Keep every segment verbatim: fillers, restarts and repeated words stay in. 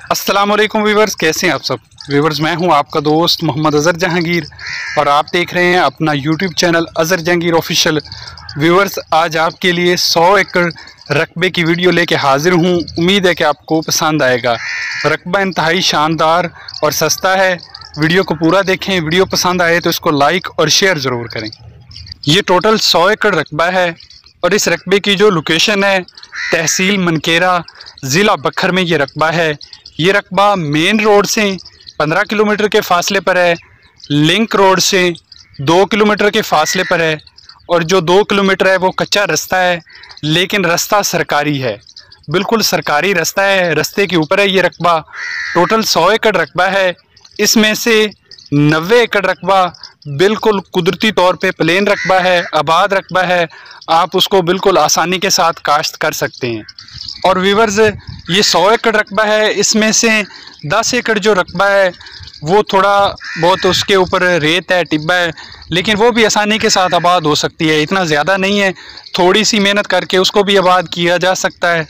अस्सलाम वालेकुम व्यूवर्स, कैसे हैं आप सब व्यूवर्स। मैं हूं आपका दोस्त मोहम्मद अज़हर जहांगीर और आप देख रहे हैं अपना YouTube channel Azhar Jahangir official. Viewers, आज आपके लिए सौ एकड़ रकबे की वीडियो लेके हाजिर हूं। उम्मीद है कि आपको पसंद आएगा। रकबा इंतहाई शानदार और सस्ता है। वीडियो को पूरा देखें। वीडियो पसंद आए तो इसको लाइक और शेयर ज़रूर करें। ये टोटल सौ एकड़ रकबा है और इस रकबे की जो लोकेशन है तहसील मनकेरा, ज़िला बखर में ये रकबा है। ये रकबा मेन रोड से पंद्रह किलोमीटर के फासले पर है, लिंक रोड से दो किलोमीटर के फासले पर है और जो दो किलोमीटर है वो कच्चा रास्ता है, लेकिन रास्ता सरकारी है, बिल्कुल सरकारी रास्ता है। रास्ते के ऊपर है ये रकबा। टोटल सौ एकड़ रकबा है। इसमें से नब्बे एकड़ रकबा बिल्कुल कुदरती तौर पे प्लेन रकबा है, आबाद रकबा है। आप उसको बिल्कुल आसानी के साथ काश्त कर सकते हैं। और व्यूवर्स, ये सौ एकड़ रकबा है। इसमें से दस एकड़ जो रकबा है वो थोड़ा बहुत उसके ऊपर रेत है, टिब्बा है, लेकिन वो भी आसानी के साथ आबाद हो सकती है। इतना ज़्यादा नहीं है, थोड़ी सी मेहनत करके उसको भी आबाद किया जा सकता है।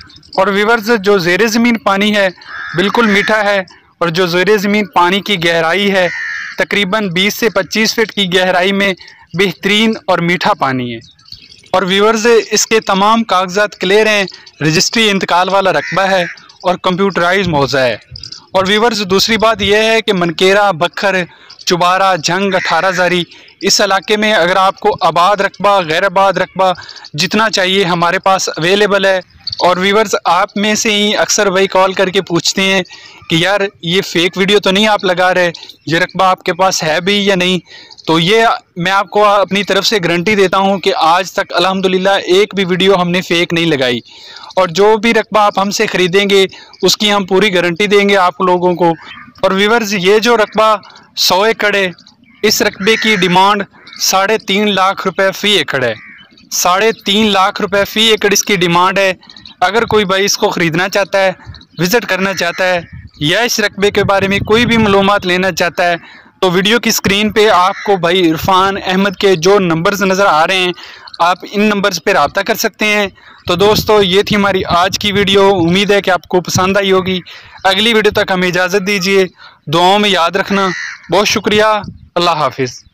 और व्यूवर्स, जो ज़ेरे ज़मीन पानी है बिल्कुल मीठा है और जो ज़ेरे ज़मीन पानी की गहराई है तकरीबन बीस से पच्चीस फीट की गहराई में बेहतरीन और मीठा पानी है। और व्यूवर्स, इसके तमाम कागजात क्लियर हैं। रजिस्ट्री इंतकाल वाला रकबा है और कंप्यूटराइज मौजा है। और व्यूवर्स, दूसरी बात यह है कि मनकेरा, बखर, चुबारा, जंग, अठारह जारी इस इलाके में अगर आपको आबाद रकबा, गैर आबाद रकबा जितना चाहिए हमारे पास अवेलेबल है। और व्यूवर्स, आप में से ही अक्सर वही कॉल करके पूछते हैं कि यार ये फेक वीडियो तो नहीं आप लगा रहे, ये रकबा आपके पास है भी या नहीं। तो ये मैं आपको अपनी तरफ से गारंटी देता हूं कि आज तक अल्हम्दुलिल्लाह एक भी वीडियो हमने फेक नहीं लगाई। और जो भी रकबा आप हमसे ख़रीदेंगे उसकी हम पूरी गारंटी देंगे आप लोगों को। और व्यूवर्स, ये जो रकबा सौ एकड़ है, इस रकबे की डिमांड साढ़े तीन लाख रुपए फ़ी एकड़ है। साढ़े तीन लाख रुपए फ़ी एकड़ इसकी डिमांड है। अगर कोई भाई इसको ख़रीदना चाहता है, विज़िट करना चाहता है या इस रकबे के बारे में कोई भी मालूमात लेना चाहता है तो वीडियो की स्क्रीन पे आपको भाई इरफान अहमद के जो नंबर्स नज़र आ रहे हैं, आप इन नंबर्स पे रब्ता कर सकते हैं। तो दोस्तों, ये थी हमारी आज की वीडियो। उम्मीद है कि आपको पसंद आई होगी। अगली वीडियो तक हमें इजाज़त दीजिए। दुआओं में याद रखना। बहुत शुक्रिया। अल्लाह हाफिज़।